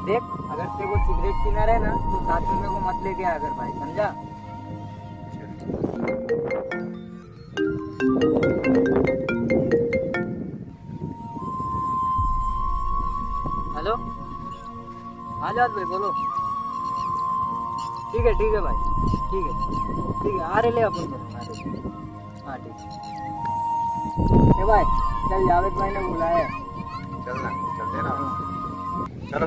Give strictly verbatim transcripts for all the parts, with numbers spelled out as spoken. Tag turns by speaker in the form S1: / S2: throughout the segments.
S1: देख, अगर तेरे को सिगरेट पीना रहे ना तो साथ में मेरे को मत लेके आ कर भाई, समझा? हेलो, हाँ जात भाई बोलो। ठीक है ठीक है भाई, ठीक है ठीक है, आ रहे ले अपन दोनों, आ रहे। हाँ ठीक है भाई, चल जावेद भाई ने बुलाया है।
S2: चलना चलते ना, चलो।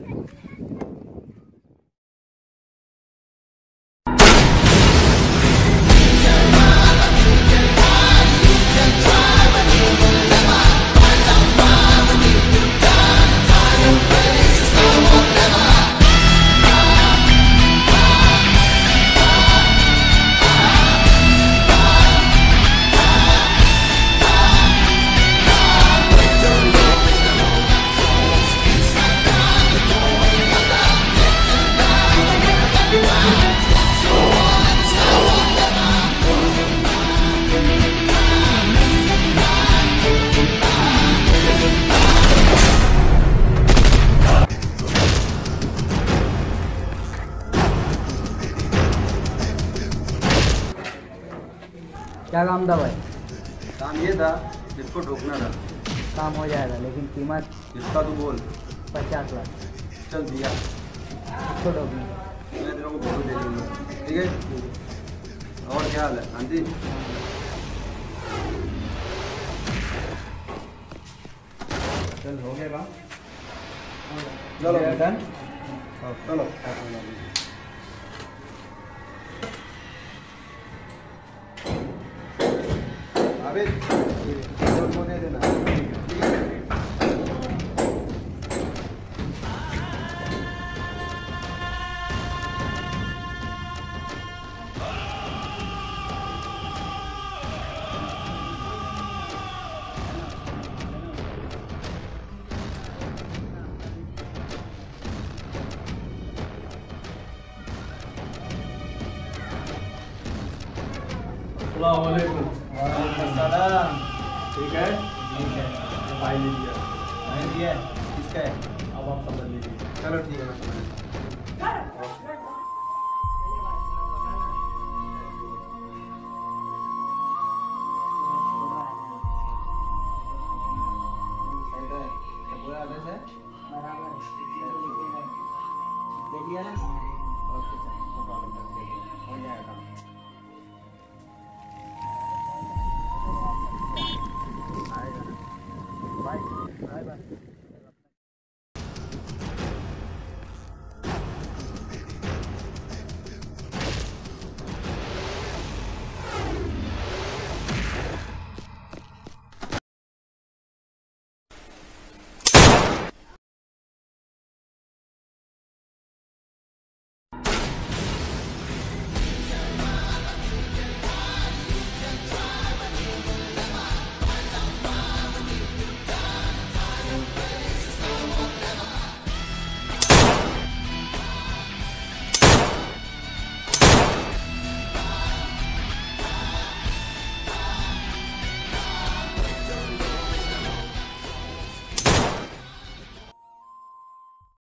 S1: क्या काम था भाई?
S2: काम ये था, इसको ठोकना था।
S1: काम हो जाएगा, लेकिन कीमत
S2: इसका तू बोल।
S1: पचास लाख।
S2: चल दिया,
S1: इसको ठोकना।
S2: मैं तेरे को फोटो दे दूँगा, ठीक है? और क्या हाल है आंटी? चल हो गया काम, चलो डन, चलो। अबे को दे देना, ठीक है? अस्सलाम वालेकुम। वालेकुम सलाम। ठीक है? ठीक है। फाइल लीजिए। फाइल दिया है? किसका है? अब आप समझ लीजिए। चलो ठीक है, मैं समझ लिया।
S1: ले लिया ना? ओके सर, नो प्रॉब्लम, हो जाएगा। Bye bye bye.